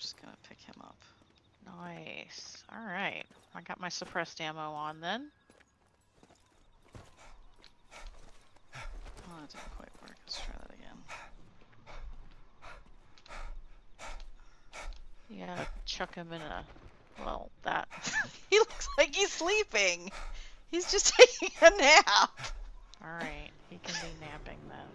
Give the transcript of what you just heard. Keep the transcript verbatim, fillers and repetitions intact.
just gonna pick him up. Nice. Alright. I got my suppressed ammo on then. Oh, that didn't quite work. Let's try that again. You gotta chuck him in a... Well, that... He looks like he's sleeping! He's just taking a nap! Alright, he can be napping then.